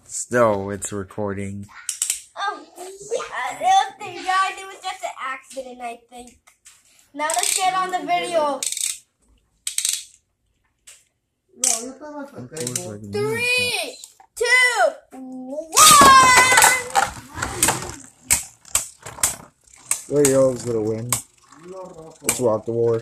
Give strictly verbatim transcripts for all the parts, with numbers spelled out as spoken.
Still, it's recording. Oh, I don't think, guys, it was just an accident, I think. Now let's get on the video. Three, two, one. Radio's gonna win. Let's rock the war.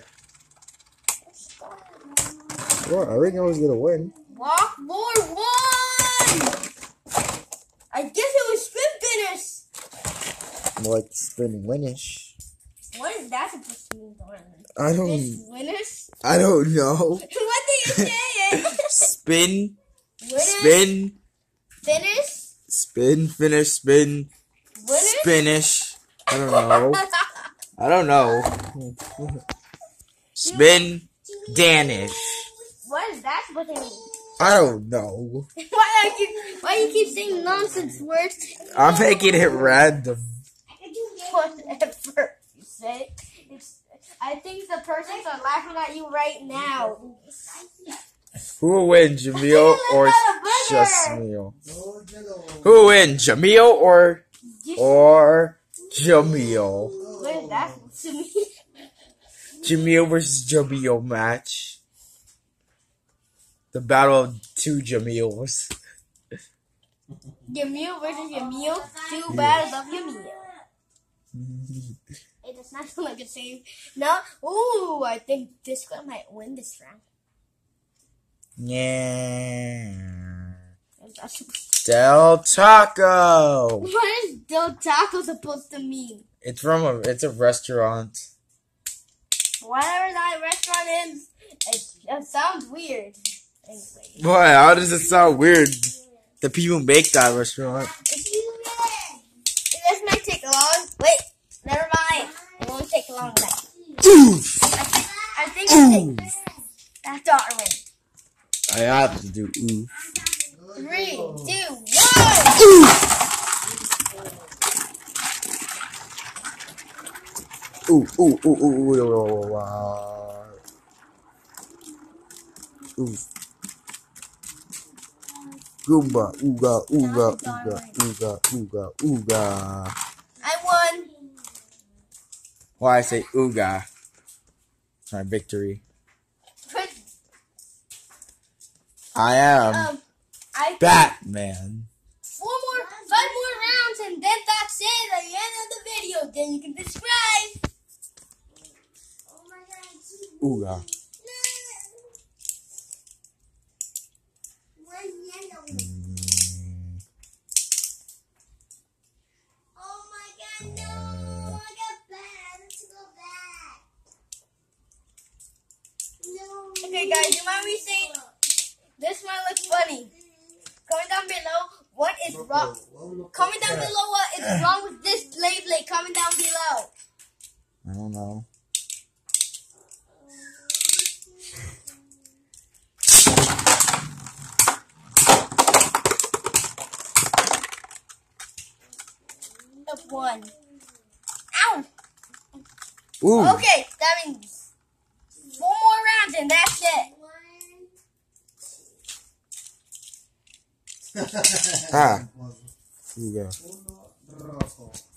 What? I think I was gonna win. Walk more one. I guess it was spin spinners. More like spin winish. What is that supposed to mean? I don't. Winners? I don't know. What do you say? Spin. Winners? Spin. Finish? Spin. Finish. Spin. Winners? Spinish. I don't know. I don't know. Spin. Danish. What is that supposed to mean? I don't know. Why are you, why you keep saying nonsense words? I'm making it random. Whatever you say. It's, I think the persons are laughing at you right now. Who will win, Jamil or Jasmil? Who will win, Jamil or or Jamil? What is that to me? Jamil versus Jamil match. The battle of two Jamils. Yamil versus Yamil. Two battles of Yamil. It does not sound like the same. No. Ooh, I think this guy might win this round. Yeah. Del Taco. What is Del Taco supposed to mean? It's from a. It's a restaurant. Whatever that restaurant is, it, it sounds weird. Anyway. Boy, how does it sound weird? The people make that restaurant. This might take long. Wait, never mind. It won't take long. Oof. I think, I think it takes. That's daughter win. I have to do oof. Three, two, one. Ooh, ooh, ooh, ooh, ooh, ooh, wow. Ooh. Goomba, ooga, ooga, ooga, ooga, ooga, ooga. I won. Why I say ooga? It's my victory. I am Um, I Batman. four more, five more rounds, and then that's it. At the end of the video, then you can subscribe. Ooga. Okay, guys, you might be saying this one looks funny. Comment down below what is wrong. Comment down below what is wrong with this blade blade. Comment down below. I don't know. Of one. Ow. Ooh. Okay, that means four more rounds and that's it. Ah. Ooga.